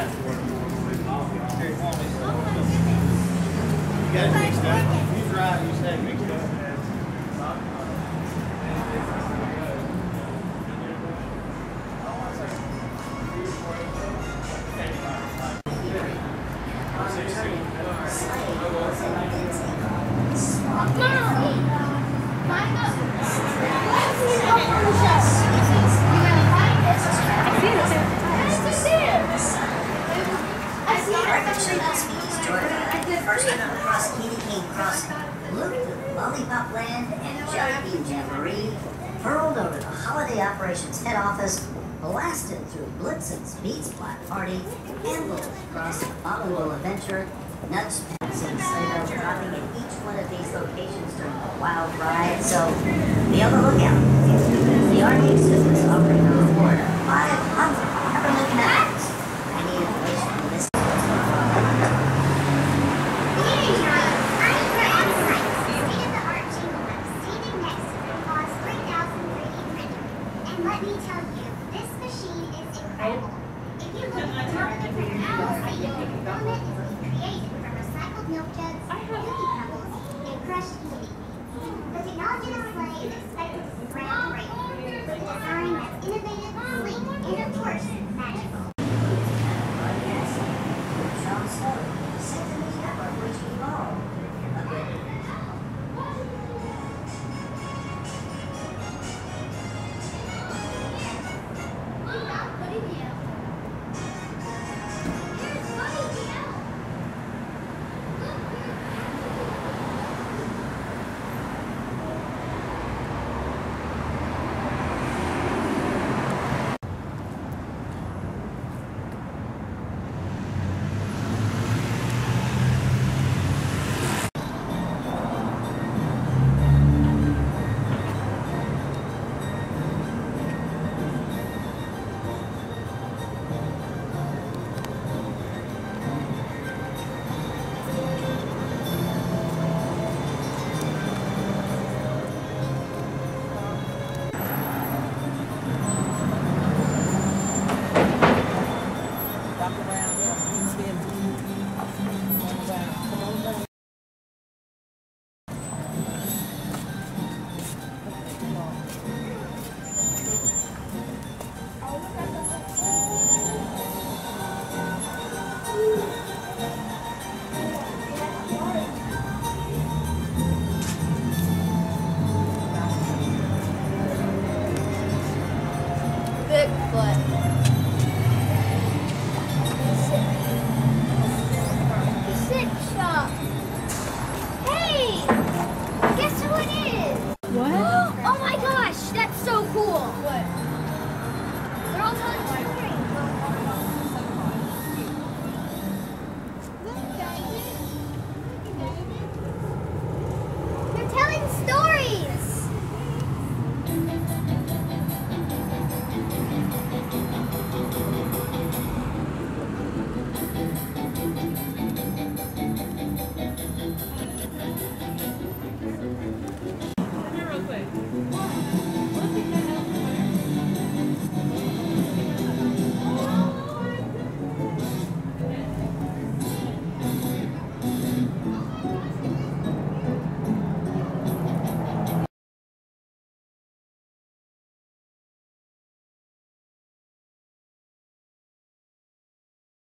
got it mixed up. He's right, you said mixed up. First time across Candy Cane Crossing, looked at Lollipop Land and Jelly Bean Jamboree, hurled over the Holiday Operations Head Office, blasted through Blitzen's Beats Black Party, ambled across the Bottlewell Adventure, nudged passing Sligo, dropping at each one of these locations during the wild ride. So be on the lookout. The RDX is offering a reward of 500 peppermint nuggets. Any information on this? Let me tell you, this machine is incredible. If you look at the top of the printer, you will see the filament is being created from recycled milk jugs, cookie crumbles, and crushed candy. The technology display is expected to be groundbreaking, with a design that's innovative, sleek, and of course, magical. Bigfoot.